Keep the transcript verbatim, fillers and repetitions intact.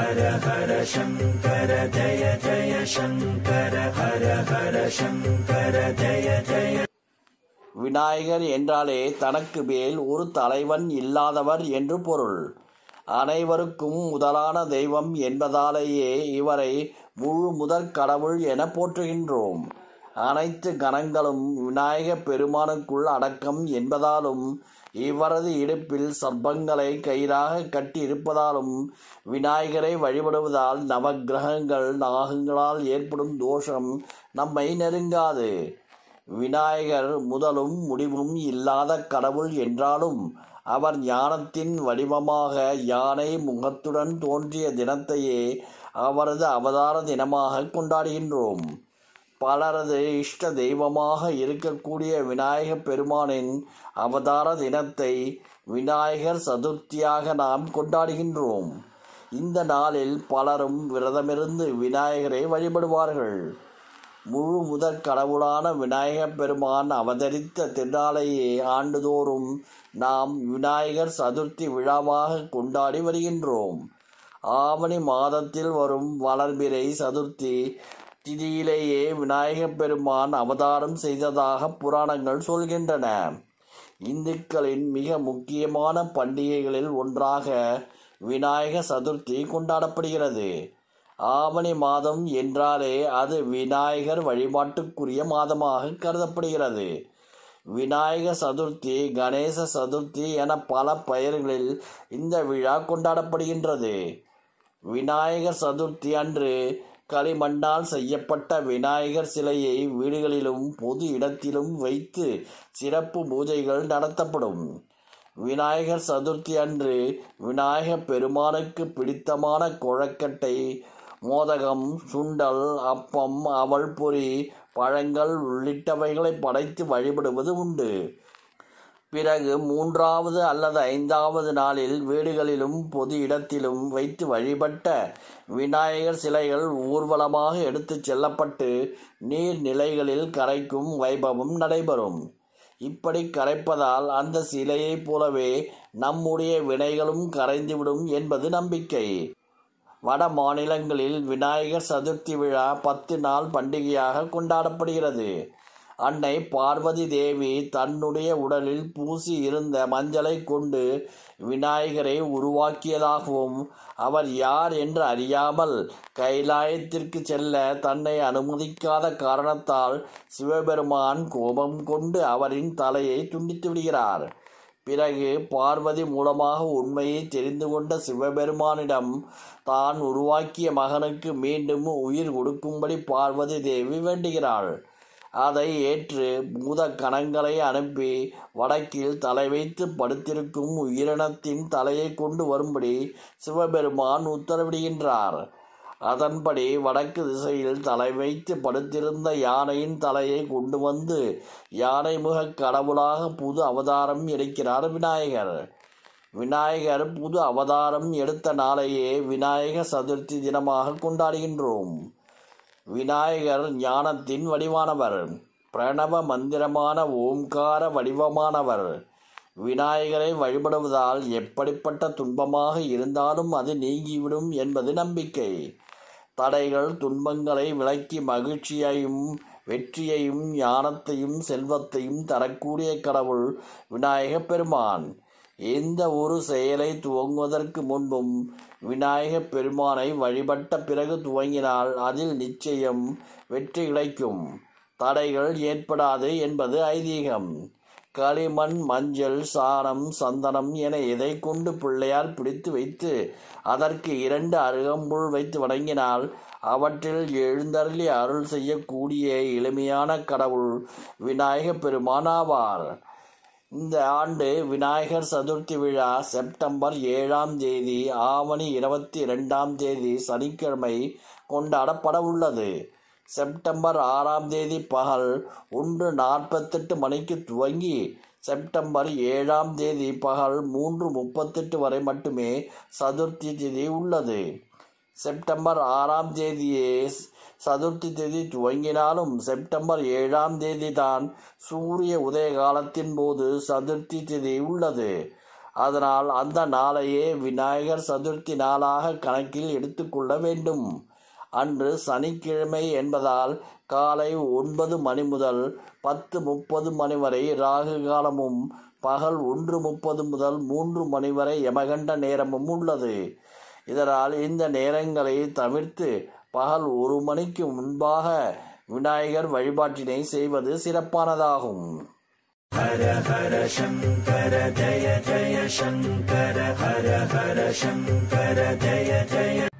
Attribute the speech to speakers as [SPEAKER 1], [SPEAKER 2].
[SPEAKER 1] ஹர ஹர சங்கர ஜய ஜய சங்கர ஹர ஹர சங்கர ஜய ஜய.
[SPEAKER 2] விநாயகர் என்றாலே தனக்கு மேல் ஒரு தலைவன் இல்லாதவர் என்று பொருள். அனைவருக்கும் முதலான தெய்வம் என்பதாலேயே இவரை முழு முதற் கடவுள் என போற்றுகின்றோம். அனைத்து கணங்களும் விநாயக பெருமானுக்குள் அடக்கம் என்பதாலும் இவரது இடுப்பில் சர்ப்பங்களை கயிறாக கட்டி இருப்பதாலும் விநாயகரை வழிபடுவதால் நவக்கிரகங்கள் நாகங்களால் ஏற்படும் தோஷம் நம்மை நெருங்காது. விநாயகர் முதலும் முடிவும் இல்லாத கடவுள் என்றாலும் அவர் ஞானத்தின் வடிவமாக யானை முகத்துடன் தோன்றிய தினத்தையே அவரது அவதார தினமாக கொண்டாடுகின்றோம். பலரது இஷ்ட தெய்வமாக இருக்கக்கூடிய விநாயக பெருமானின் அவதார தினத்தை விநாயகர் சதுர்த்தியாக நாம் கொண்டாடுகின்றோம். இந்த நாளில் பலரும் விரதமிருந்து விநாயகரை வழிபடுவார்கள். முழு முதற் கடவுளான விநாயக பெருமான் அவதரித்த திருநாளையே ஆண்டுதோறும் நாம் விநாயகர் சதுர்த்தி விழாவாக கொண்டாடி வருகின்றோம். ஆவணி மாதத்தில் வரும் வளர்பிறை சதுர்த்தி திதியிலேயே விநாயக பெருமான் அவதாரம் செய்ததாக புராணங்கள் சொல்கின்றன. இந்துக்களின் மிக முக்கியமான பண்டிகைகளில் ஒன்றாக விநாயக சதுர்த்தி கொண்டாடப்படுகிறது. ஆவணி மாதம் என்றாலே அது விநாயகர் வழிபாட்டுக்குரிய மாதமாக கருதப்படுகிறது. விநாயக சதுர்த்தி, கணேச சதுர்த்தி என பல பெயர்களில் இந்த விழா கொண்டாடப்படுகின்றது. விநாயகர் சதுர்த்தி அன்று களிமண்ணால் செய்யப்பட்ட விநாயகர் சிலையை வீடுகளிலும் பொது இடத்திலும் வைத்து சிறப்பு பூஜைகள் நடத்தப்படும். விநாயகர் சதுர்த்தி அன்று விநாயக பெருமானுக்கு பிடித்தமான கொழக்கட்டை, மோதகம், சுண்டல், அப்பம், அவல் பொரி, பழங்கள் உள்ளிட்டவைகளை படைத்து வழிபடுவது உண்டு. பிறகு மூன்றாவது அல்லது ஐந்தாவது நாளில் வீடுகளிலும் பொது இடத்திலும் வைத்து வழிபட்ட விநாயகர் சிலைகள் ஊர்வலமாக எடுத்துச் செல்லப்பட்டு நீர்நிலைகளில் கரைக்கும் வைபவம் நடைபெறும். இப்படி கரைப்பதால் அந்த சிலையைப் போலவே நம்முடைய வினைகளும் கரைந்துவிடும் என்பது நம்பிக்கை. வட மாநிலங்களில் விநாயகர் சதுர்த்தி விழா பத்து நாள் பண்டிகையாக கொண்டாடப்படுகிறது. அன்னை பார்வதி தேவி தன்னுடைய உடலில் பூசி இருந்த மஞ்சளை கொண்டு விநாயகரை உருவாக்கியதாகவும் அவர் யார் என்று அறியாமல் கைலாயத்திற்கு செல்ல தன்னை அனுமதிக்காத காரணத்தால் சிவபெருமான் கோபம் கொண்டு அவரின் தலையை துண்டித்து விடுகிறார். பிறகு பார்வதி மூலமாக உண்மையை தெரிந்து கொண்ட சிவபெருமானிடம் தான் உருவாக்கிய மகனுக்கு மீண்டும் உயிர் கொடுக்கும்படி பார்வதி தேவி வேண்டுகிறாள். அதை ஏற்று பூத கணங்களை அனுப்பி வடக்கில் தலை வைத்து படுத்திருக்கும் உயிரினத்தின் தலையை கொண்டு வரும்படி சிவபெருமான் உத்தரவிடுகின்றார். அதன்படி வடக்கு திசையில் தலை வைத்து படுத்திருந்த யானையின் தலையை கொண்டு வந்து யானை முக கடவுளாக புது அவதாரம் எடுக்கிறார் விநாயகர். விநாயகர் புது அவதாரம் எடுத்த நாளையே விநாயக சதுர்த்தி தினமாக கொண்டாடுகின்றோம். விநாயகர் ஞானத்தின் வடிவானவர், பிரணவ மந்திரமான ஓம்கார வடிவமானவர். விநாயகரை வழிபடுவதால் எப்படிப்பட்ட துன்பமாக இருந்தாலும் அது நீங்கிவிடும் என்பது நம்பிக்கை. தடைகள் துன்பங்களை விலக்கி மகிழ்ச்சியையும் வெற்றியையும் ஞானத்தையும் செல்வத்தையும் தரக்கூடிய கடவுள் விநாயக பெருமான். எந்த ஒரு செயலை துவங்குவதற்கு முன்பும் விநாயக பெருமானை வழிபட்ட பிறகு துவங்கினால் அதில் நிச்சயம் வெற்றி கிடைக்கும், தடைகள் ஏற்படாது என்பது ஐதீகம். களிமண், மஞ்சள், சாணம், சந்தனம் என எதை கொண்டு பிள்ளையார் பிடித்து வைத்து அதற்கு இரண்டு அருகம்புல் வைத்து வணங்கினால் அவற்றில் எழுந்தருளி அருள் செய்யக்கூடிய எளிமையான கடவுள் விநாயக பெருமான் ஆவார். இந்த ஆண்டு விநாயகர் சதுர்த்தி விழா செப்டம்பர் ஏழாம் தேதி ஆவணி இருபத்தி இரண்டாம் தேதி சனிக்கிழமை கொண்டாடப்பட உள்ளது. செப்டம்பர் ஆறாம் தேதி பகல் ஒன்று நாற்பத்தெட்டு மணிக்கு துவங்கி செப்டம்பர் ஏழாம் தேதி பகல் மூன்று முப்பத்தெட்டு வரை மட்டுமே சதுர்த்தி திதி உள்ளது. செப்டம்பர் ஆறாம் தேதியே சதுர்த்தி திதி துவங்கினாலும் செப்டம்பர் ஏழாம் தேதி தான் சூரிய உதய காலத்தின் போது சதுர்த்தி திதி உள்ளது. அதனால் அந்த நாளையே விநாயகர் சதுர்த்தி நாளாக கணக்கில் எடுத்துக்கொள்ள வேண்டும். அன்று சனிக்கிழமை என்பதால் காலை ஒன்பது மணி முதல் பத்து முப்பது மணி வரை ராகு காலமும் பகல் ஒன்று முப்பது முதல் மூன்று மணி வரை யமகண்ட நேரமும் உள்ளது. இதனால் இந்த நேரங்களை தவிர்த்து பகல் ஒரு மணிக்கு முன்பாக விநாயகர் வழிபாட்டினை செய்வது சிறப்பானதாகும்.
[SPEAKER 1] ஹர ஹர சங்கர ஜய ஜய சங்கர ஹர ஹர சங்கர ஜய ஜய